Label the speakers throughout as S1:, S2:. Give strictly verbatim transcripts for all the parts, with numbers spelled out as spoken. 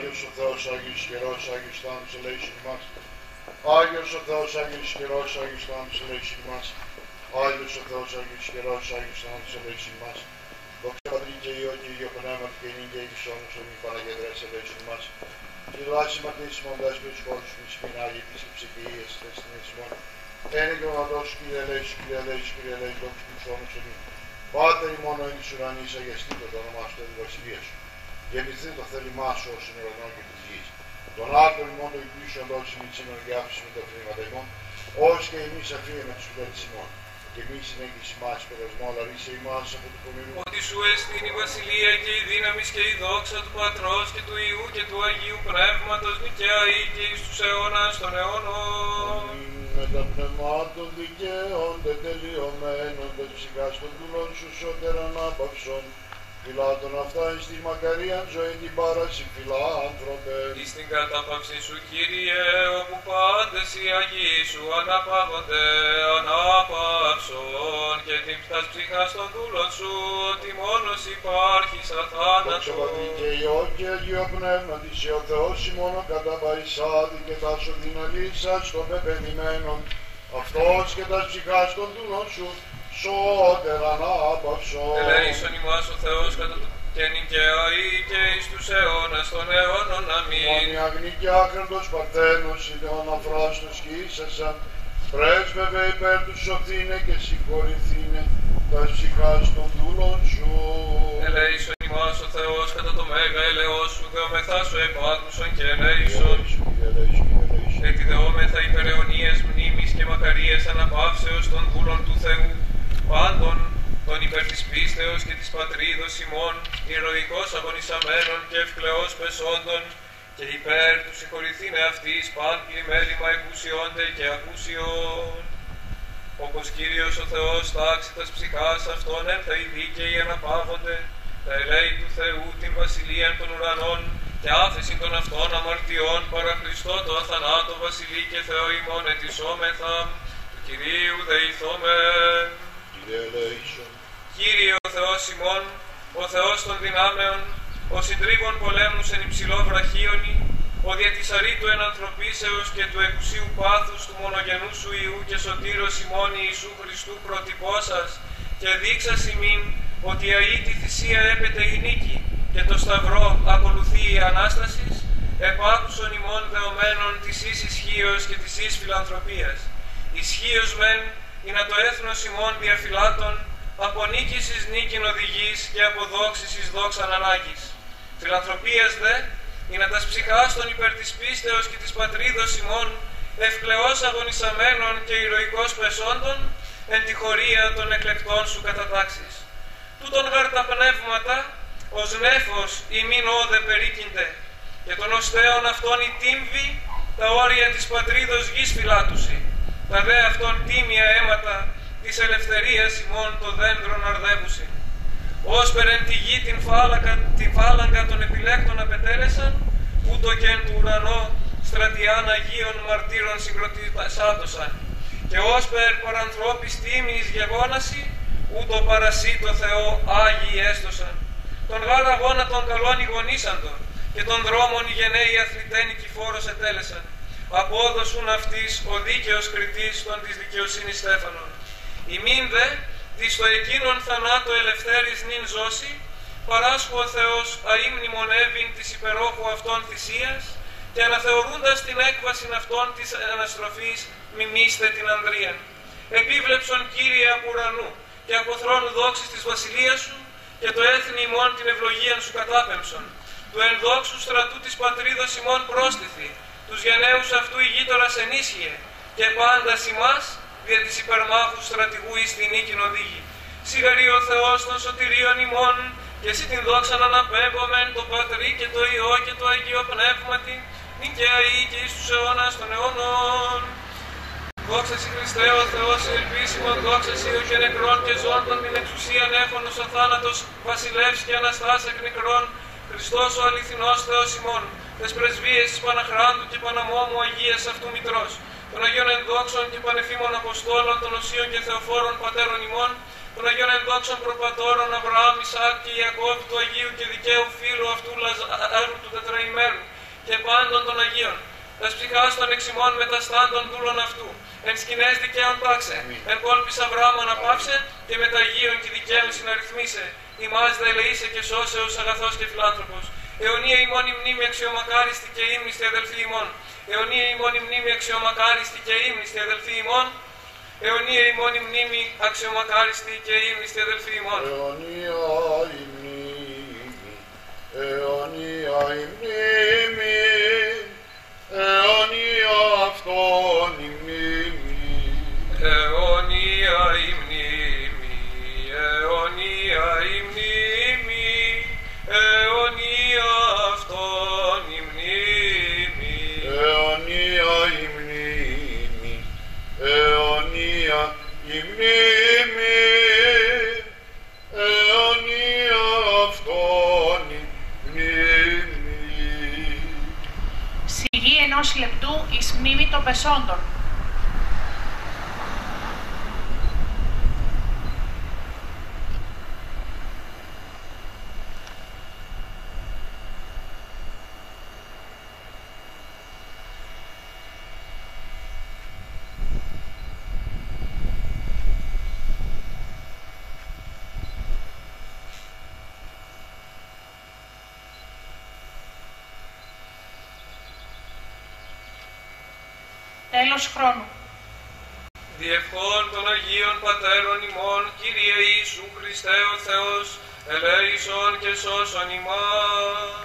S1: Άγιος ο Θεός, Άγιος καιρός, Άγιος θάνατος ελέησον ημάς. Άγιος ο Θεός, Άγιος καιρός, Άγιος θάνατος ελέησον ημάς. Άγιος ο Θεός, Άγιος καιρός, Άγιος θάνατος ελέησον ημάς. Δόξα Πατρί και Υιό και Υιό Πνεύματι και νυν και εις αιώνας αιώνων Παναγιατρές ελέησον ημάς. Και λάση μαρτύρης ημών δέσποις χώρους μης μηνάγει επίσκεψη και Υιές τεστινές ημών. Ένε και ο Αδός, Κύριε ελέησον, Κύριε ελέησον, Κύριε ελέησον, δόξα του αιώνας αιώνων. Πάτερ ημών εν της ουρανής, αγιαστήτω το όνομά σου, τη βασιλεία σου. Γεννηθεί το θέλημά σου ως είναι ουρανό και της γης. Τον άρτον ημών το υπλήσιον δόξη μη σήμερα και άφηση με τα χρήματα ημών, ως και εμείς αφήνουμε τους ουδέτης ημών. Και εμείς συνέχιση μας περασμό, αλλά ρίσε ημάς από το πονηρού.
S2: Ότι σου εστίν η βασιλεία και η δύναμη και η δόξα του Πατρός και του Υιού και του Αγίου Πνεύματος νικαία ή και εις τους αιώνας των αιώνων.
S1: Με τα πνευμάτων δικαίων, τελειωμένων, τε ψυχάς των δούλων σου σώτεραν άπαυσον. Φιλάτων αυτά εις τη μακαρίαν ζωή την πάραση φιλάνθρωπε.
S2: Εις την κατάπαυση σου, Κύριε, όπου πάντες οι Αγίοι σου αναπαύονται, ανάπαυσον και την πτάς ψυχάς των δούλων σου, ότι μόνος υπάρχεις αθάνατος.
S1: Δόξα Πατρί και Υιό και Αγίο Πνεύματι, σε ο Θεός ημώνο καταπαϊσάδη και τα σωδυναλίσας των πεπαιδημένων, αυτός και τα ψυχάς των δούλων σου, σώτερα να απαυσώ.
S2: Ελέησον ημάς ο Θεός κατά του και νικαία ή και εις τους αιώνας των αιώνων. Αμήν.
S1: Μόνοι αγνή και άκραντος παρθένος, ιδεών αφράστος και ίσασαν, πρέσβευε υπέρ τους σωθήνε και συγχωρηθήνε τα ψυχάς των δούλων σου.
S2: Ελέησον ημάς ο Θεός κατά το μέγα ελεός σου, δεομεθά σου επάκουσον και ελέησον. Έτσι δεόμεθα υπεραιωνίες μνήμης και μακαρίες αναπαύσεως των δούλων του Θεού, πάντων των υπέρ της πίστεως και της πατρίδος ημών, ηρωικός αγωνισαμένων και ευκλαιός πεσόντων, και υπέρ του συγχωρηθήνε αυτής παν πλημέλημα εκουσιόνται και ακούσιον. Όπως Κύριος ο Θεός τάξει τας ψυχάς αυτών εν θα οι δίκαιοι αναπαύονται, τα ελέη του Θεού την βασιλείαν των ουρανών, και άφεση των αυτών αμαρτιών παρά Χριστό το αθανάτο βασιλεί και Θεό ημών ετισόμεθα, του Κυρίου δεηθόμεν. Κύριε ο Θεός ημών, ο Θεός των δυνάμεων, ο συντρίβων πολέμους εν υψηλό βραχίονι, ο δια της αρήτου ενανθρωπίσεως και του εκουσίου πάθους του μονογενού σου Υιού και σωτήρος ημών Ιησού Χριστού προτυπώσας, και δείξας ημίν ότι αεί τη θυσία έπεται η νίκη και το σταυρό ακολουθεί η Ανάστασης, επάκουσον ημών δεωμένων της εις ισχύος και της εις φιλανθρωπίας. Ισχύος μεν είναι το έθνος ημών διαφυλάτων, από νίκης εις νίκην οδηγής και από δόξης εις δόξαν ανάγκης. Φιλανθρωπίας δε είναι τας ψυχάς των υπέρ της πίστεως και της πατρίδος ημών, ευκλαιός αγωνισαμένων και ηρωικός πεσόντων, εν τη χωρία των εκλεκτών σου κατατάξεις. Τούτον γαρ τα πνεύματα, ως νέφος ημίν όδε περίκυνται, και των οστέων αυτών η τύμβη, τα όρια της πατρίδος γης φυλάτουσι, τα δε αυτών τίμια αίματα της ελευθερίας ημών το δέντρον αρδεύουσι. Όσπερ εν τη γη την φάλαγγα, την φάλαγγα των επιλέκτων απετέλεσαν, ούτω και εν του ουρανό στρατιάν Αγίων μαρτύρων συγκροτήσαντωσαν. Και όσπερ παρανθρώπης τίμης γεγόναση, ούτω παρασύ το Θεό Άγιοι έστωσαν. Τον γάρ αγώνα των καλών ηγονίσαντων, και των δρόμων οι γενναίοι αθλητέ νικηφόρος ετέλεσαν. Απόδοσουν αυτής ο δίκαιος κριτής των της δικαιοσύνης στέφανων. Ημίν δε, της το εκείνον θανάτο ελευθέρης νυν ζώση, παράσχου ο Θεός αεί μνημονεύειν της υπερόχου αυτών θυσίας, και αναθεωρούντας την έκβασιν αυτών της αναστροφής μιμήστε την ανδρίαν. Επίβλεψον Κύριε από ουρανού και από θρόνου δόξης της βασιλείας σου, και το έθνη ημών την ευλογίαν σου κατάπεμψον. Του ενδόξου στρατού της πατρίδος ημών πρόστιθη, τους γενναίους αυτού ηγείτορας ενίσχυε, και πάντας ημάς δια της υπερμάχου στρατηγού εις την νίκην οδήγη. Σιγαρεί ο Θεός των σωτηρίων ημών, και εσύ την δόξαν αναπέμπομεν το Πατρί και το Υιό και το Αγίο Πνεύματι, νικαία ή και εις τους αιώνας των αιώνων. Δόξα σοι Χριστέ ο Θεός ελπίσιμον, δόξα σοι ο και νεκρών και ζώντων την εξουσίαν έχωνος αθάνατος, βασιλεύς και αναστάς εκ νεκρών, Χριστός ο αληθινός Θεός ημών, τες πρεσβείες της Παναχράντου και Παναμόμου Αγίας αυτού Μητρός, των Αγίων ενδόξων και πανεφήμων Αποστόλων, των Οσίων και Θεοφόρων Πατέρων ημών, των Αγίων ενδόξων προπατώρων Αβραάμ, Ισαάκ και Ιακώβ, του Αγίου και δικαίου φίλου αυτού Λαζάρου του τετραημένου, πάντων των Αγίων, τας ψυχάς των εξημών μεταστάντων δούλων αυτού, εν σκηνές δικαίων πάξε, εν κόλπης Αβραάμ αναπαύσε και μεταγίων και δικαίων συναριθμίσε, ημάς δε ελεήσε και σώσεως αγαθός και φιλάνθρωπος. Αιωνία ημών η μνήμη αξιομακάριστη και ύμνηστη αδελφοί ημών. Αιωνία ημών η μνήμη αξιομακάριστη και ύμνηστη αδελφοί ημών. Αιωνία ημών η μνήμη αξιομακάριστη και ύμνηστη αδελφοί ημών.
S1: Αιωνία η μνήμη, αιωνία η μνήμη, αιωνία αυτόν η μνήμη.
S2: Αιωνία η μνήμη, αιωνία η μνήμη, αιωνία αυτόν η μνήμη.
S1: Αιωνία η μνήμη, αιωνία η μνήμη, αιωνία αυτόν η μνήμη.
S3: Σιγή ενός λεπτού εις μνήμη των πεσόντων. Τέλος χρόνου.
S2: Διευχών των Αγίων Πατέρων ημών, Κύριε Ιησού Χριστέ ο Θεός, ελέησον και σώσον ημάς.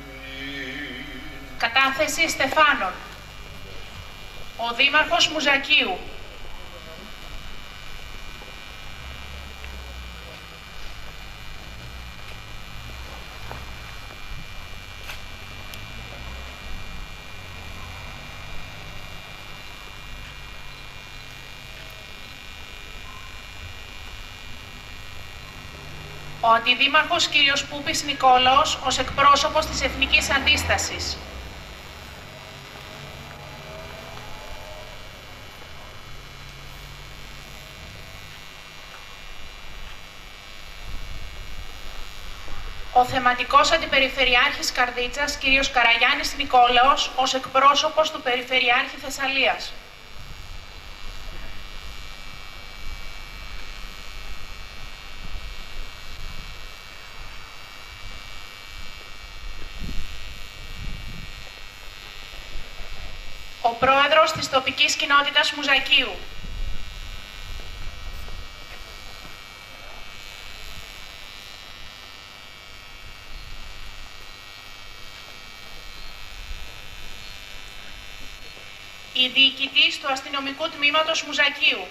S3: Κατάθεση Στεφάνων. Ο Δήμαρχος Μουζακίου. Ο Αντιδήμαρχος κ. Πούπης Νικόλαος ως εκπρόσωπος της Εθνικής Αντίστασης. Ο θεματικός Αντιπεριφερειάρχης Καρδίτσας κ. Καραγιάννης Νικόλαος ως εκπρόσωπος του Περιφερειάρχη Θεσσαλίας. Ο πρόεδρος της τοπικής κοινότητας Μουζακίου. Η διοικητής του αστυνομικού τμήματος Μουζακίου.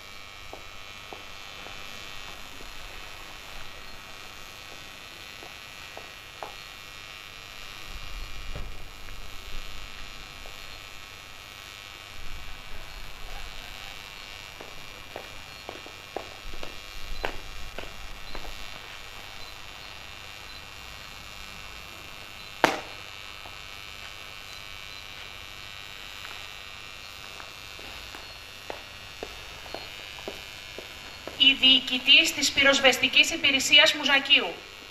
S3: Η διοικητής της πυροσβεστικής υπηρεσίας Μουζακίου.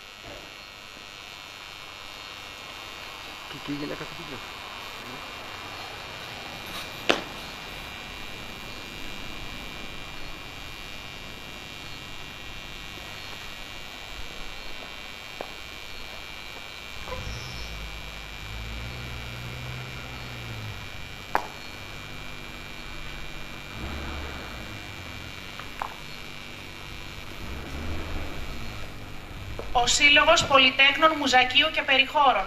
S3: Ο Σύλλογος Πολυτέχνων Μουζακίου και Περιχώρων.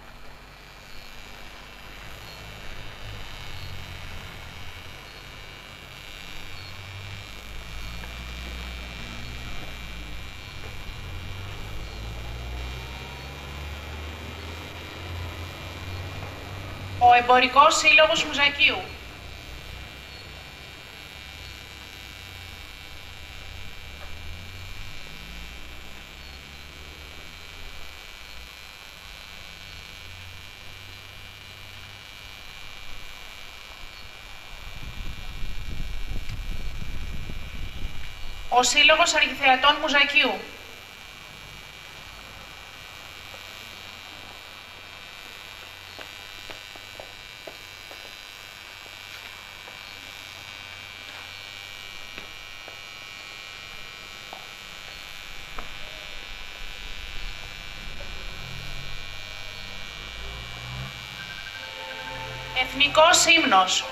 S3: Ο Εμπορικός Σύλλογος Μουζακίου. Ο Σύλλογος Αργυθεατών Μουζακίου. Εθνικός ύμνος.